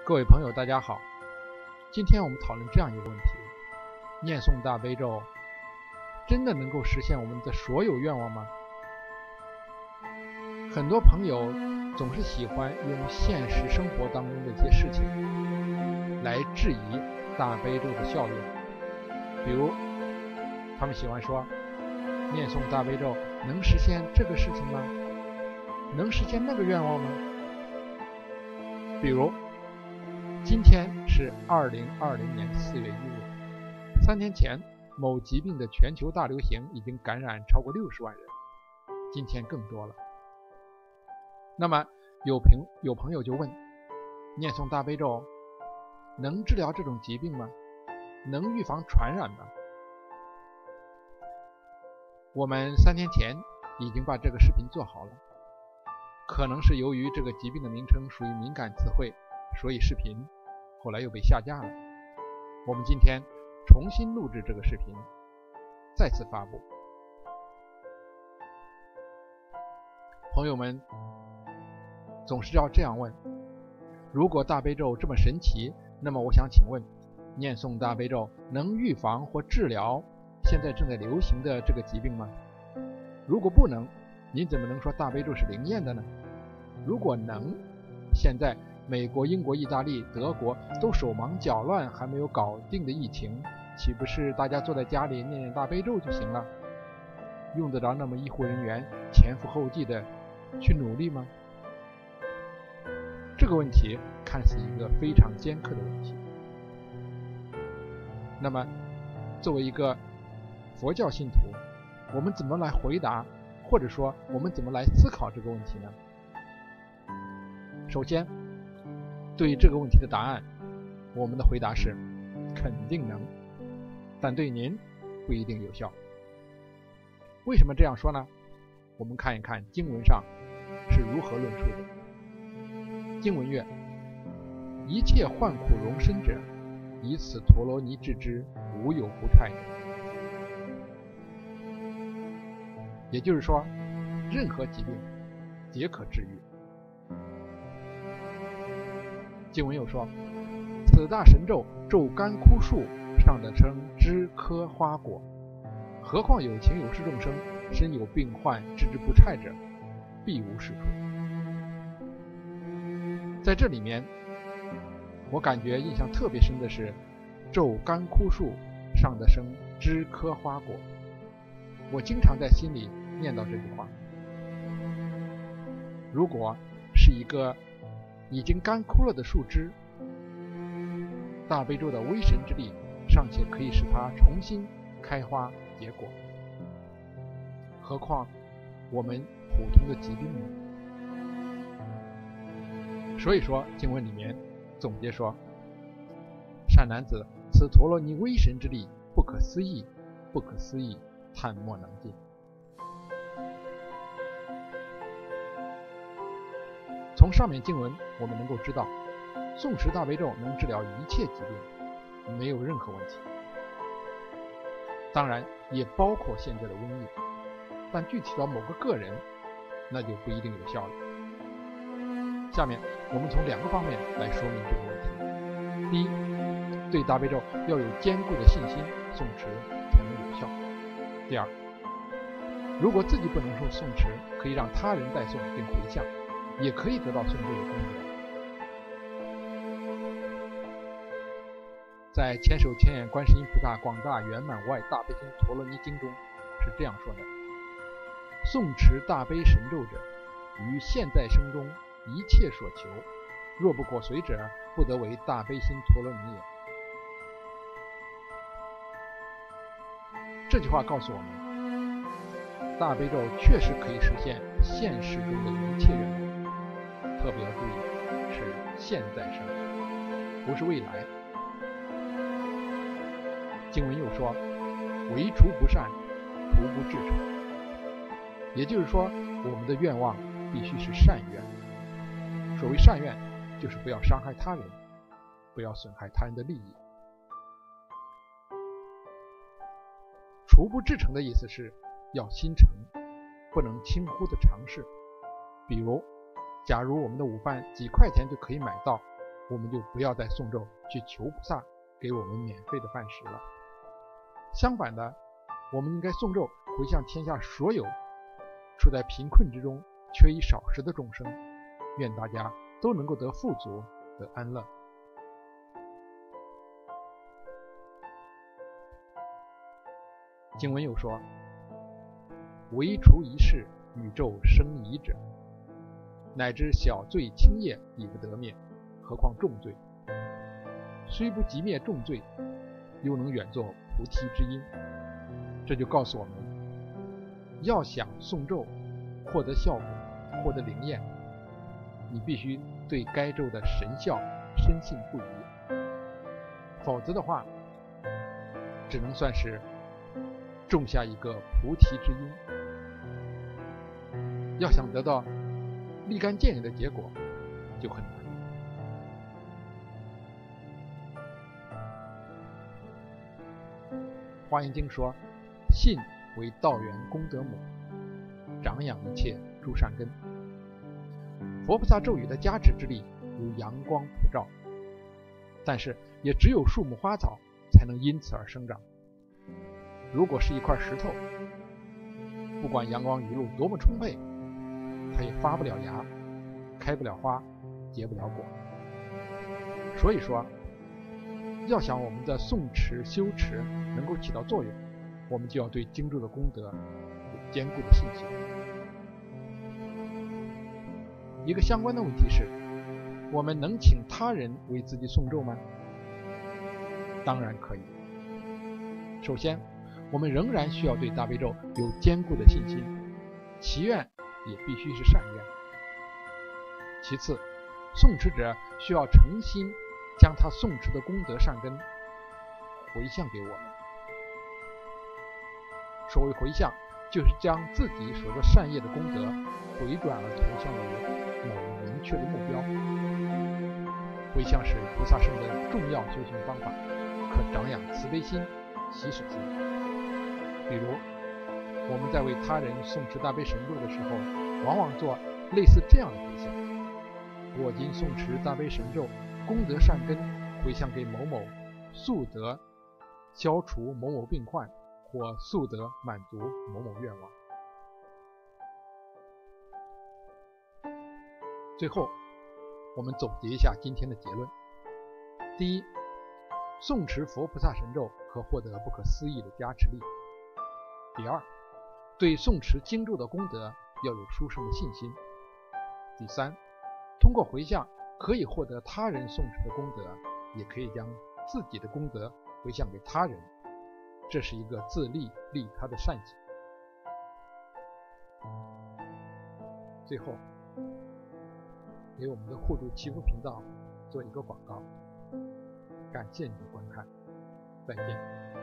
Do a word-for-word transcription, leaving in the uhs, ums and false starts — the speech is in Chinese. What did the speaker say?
各位朋友大家好，今天我们讨论这样一个问题：念诵大悲咒真的能够实现我们的所有愿望吗？很多朋友总是喜欢用现实生活当中的一些事情来质疑大悲咒的效用，比如他们喜欢说，念诵大悲咒能实现这个事情吗？能实现那个愿望吗？比如今天是二零二零年四月一日，三天前某疾病的全球大流行已经感染超过六十万人，今天更多了。那么有朋有朋友就问，念诵大悲咒能治疗这种疾病吗？能预防传染吗？我们三天前已经把这个视频做好了，可能是由于这个疾病的名称属于敏感词汇，所以视频后来又被下架了。我们今天重新录制这个视频，再次发布。朋友们总是要这样问，如果大悲咒这么神奇，那么我想请问，念诵大悲咒能预防或治疗现在正在流行的这个疾病吗？如果不能，您怎么能说大悲咒是灵验的呢？如果能，现在美国、英国、意大利、德国都手忙脚乱还没有搞定的疫情，岂不是大家坐在家里念念大悲咒就行了？用得着那么医护人员前赴后继的去努力吗？这个问题看似一个非常尖刻的问题。那么作为一个佛教信徒，我们怎么来回答，或者说我们怎么来思考这个问题呢？首先，对这个问题的答案，我们的回答是肯定能，但对您不一定有效。为什么这样说呢？我们看一看经文上是如何论述的。经文曰：一切患苦容身者，以此陀罗尼治之，无有不快者。也就是说，任何疾病皆可治愈。经文又说，此大神咒，咒干枯树，上得生枝柯花果，何况有情有事众生，身有病患，治之不差者，必无是处。在这里面，我感觉印象特别深的是咒干枯树，上得生枝柯花果。我经常在心里念叨这句话。如果是一个已经干枯了的树枝，大悲咒的威神之力尚且可以使它重新开花结果，何况我们普通的疾病呢？所以说经文里面总结说，善男子，此陀罗尼威神之力不可思议，不可思议，叹莫能尽。从上面经文我们能够知道，诵持大悲咒能治疗一切疾病，没有任何问题。当然也包括现在的瘟疫，但具体到某个个人，那就不一定有效了。下面我们从两个方面来说明这个问题。第一，对大悲咒要有坚固的信心，诵持才能有效。第二，如果自己不能受诵持，可以让他人代诵并回向，也可以得到诵咒的功德。在《千手千眼观世音菩萨广大圆满无碍大悲心陀罗尼经》中是这样说的：诵持大悲神咒者，于现在生中一切所求，若不果随者，不得为大悲心陀罗尼也。这句话告诉我们，大悲咒确实可以实现现实中的一切愿望，特别要注意是现在生，不是未来。经文又说，唯除不善，除不至诚。也就是说，我们的愿望必须是善愿。所谓善愿，就是不要伤害他人，不要损害他人的利益。除不至诚的意思是要心诚，不能轻忽的尝试。比如假如我们的午饭几块钱就可以买到， 我们就不要再诵咒去求菩萨给我们免费的饭食了。相反的，我们应该诵咒回向天下所有处在贫困之中、缺衣少食的众生，愿大家都能够得富足、得安乐。经文又说：唯除一事，宇宙生疑者，乃至小罪轻业亦不得灭，何况重罪？虽不及灭重罪，又能远作菩提之因。这就告诉我们，要想诵咒获得效果、获得灵验，你必须对该咒的神效深信不疑，否则的话，只能算是种下一个菩提之因。要想得到立竿见影的结果，就很难。华严经说：信为道源功德母，长养一切诸善根。佛菩萨咒语的加持之力如阳光普照，但是也只有树木花草才能因此而生长。如果是一块石头，不管阳光雨露多么充沛，它也发不了芽，开不了花，结不了果。所以说，要想我们的诵持修持能够起到作用，我们就要对经咒的功德有坚固的信心。一个相关的问题是，我们能请他人为自己诵咒吗？当然可以。首先，我们仍然需要对大悲咒有坚固的信心，祈愿也必须是善愿。其次，诵持者需要诚心将他诵持的功德善根回向给我们。所谓回向，就是将自己所做善业的功德回转而投向于某明确的目标。回向是菩萨圣的重要修行方法，可长养慈悲心、喜舍心。比如，我们在为他人诵持大悲神咒的时候，往往做类似这样的回向：我今诵持大悲神咒，功德善根回向给某某，速得消除某某病患，或速得满足某某愿望。最后，我们总结一下今天的结论：第一，诵持佛菩萨神咒可获得不可思议的加持力；第二，对诵持经咒的功德要有殊胜的信心；第三，通过回向可以获得他人诵持的功德，也可以将自己的功德回向给他人，这是一个自利利他的善行。最后，给我们的互助祈福频道做一个广告，感谢您的观看，再见。